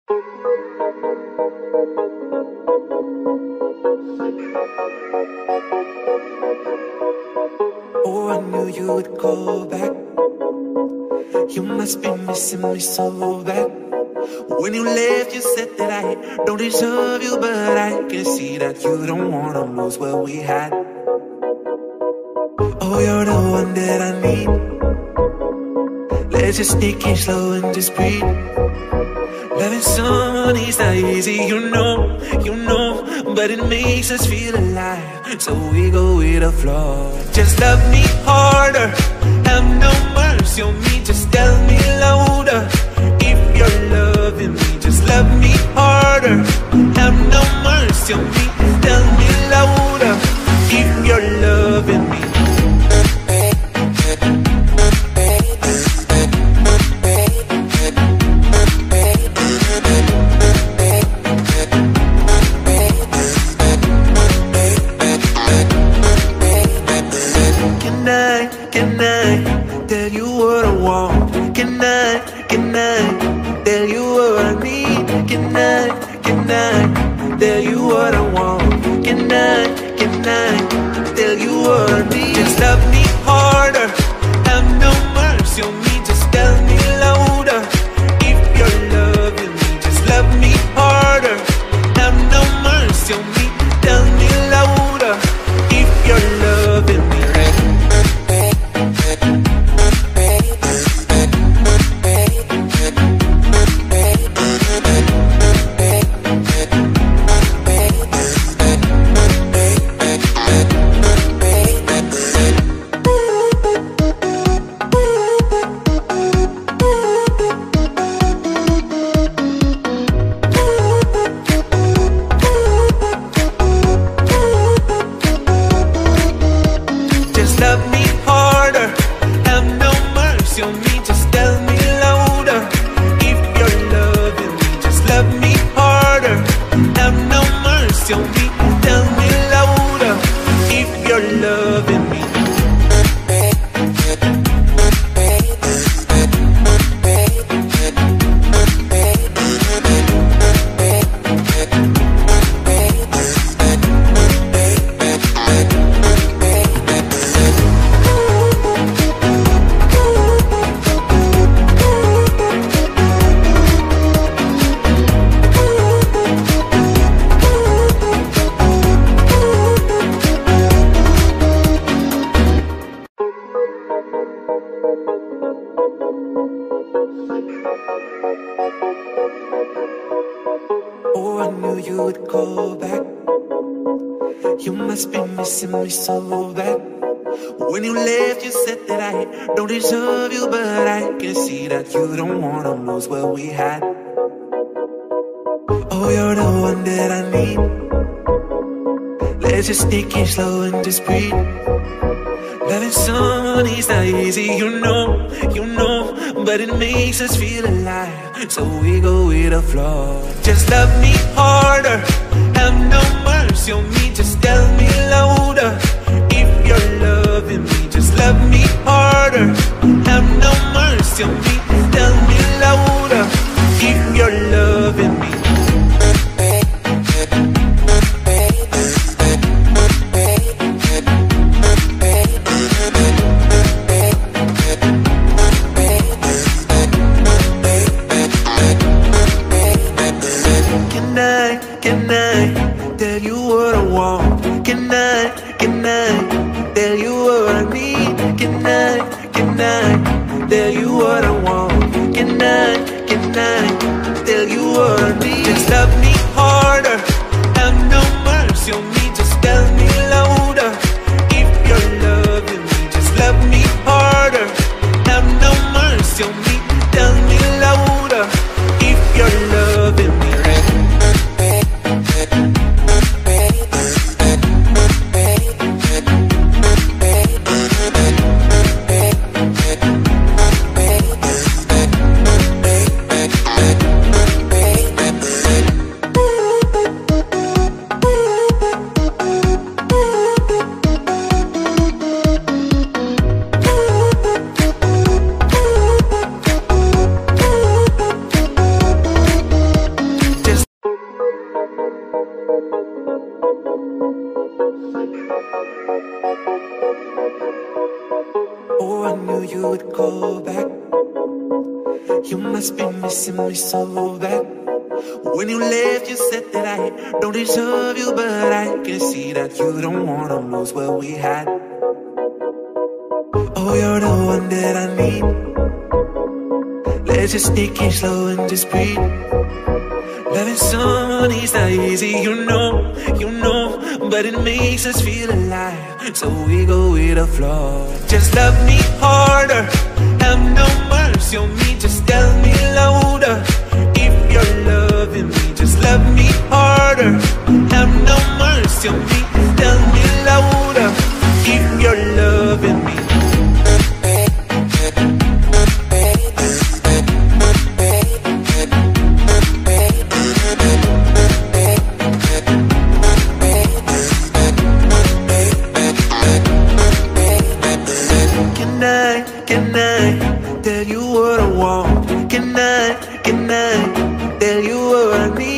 Oh, I knew you would go back. You must be missing me so bad. When you left, you said that I don't deserve you, but I can see that you don't wanna lose what we had. Oh, you're the one that I need. Let's just take it slow and just breathe. Loving someone is not easy, you know, but it makes us feel alive, so we go with the flow. Just love me harder, have no mercy on me, just tell me louder. If you're loving me, just love me harder, have no mercy on me, tell me louder. If you're loving me. Can I tell you what I want? Can I tell you what I need? Can I tell you what I want? Can I tell you what I need? Just love me harder, have no mercy on me, just tell me louder. If you're loving me, just love me harder, have no mercy on me, tell me louder. If you're loving me. Love me harder, have no mercy on me, just tell me louder. If you're loving me, just love me harder, have no mercy on me, tell me louder. If you're loving me. Oh, I knew you would go back. You must be missing me so bad. When you left, you said that I don't deserve you, but I can see that you don't wanna lose what we had. Oh, you're the one that I need. Let's just take it slow and just breathe. Loving someone is not easy, you know, but it makes us feel alive, so we go with the flow. Just love me harder, have no mercy on me, just tell me louder. If you're loving me, just love me harder, have no mercy on me, tell me louder. If you're loving me. Can I tell you what I want? Can I tell you what I need? Can I tell you what I want? Can I tell you what I need? Just love me harder, have no mercy on me, just tell me louder. If you're loving me, just love me harder, have no mercy on me, tell me louder. If you're loving me. missing me so bad. When you left, you said that I don't deserve you, but I can see that you don't wanna lose what we had. Oh, you're the one that I need. Let's just take it slow and just breathe. Loving someone is not easy, you know, but it makes us feel alive, so we go with the flow. Just love me harder, have no mercy on me, just tell me louder. If you're loving me, just love me harder, have no mercy on me, just tell me louder. If you're loving me. Can I tell you what I want? Can I tell you what I need?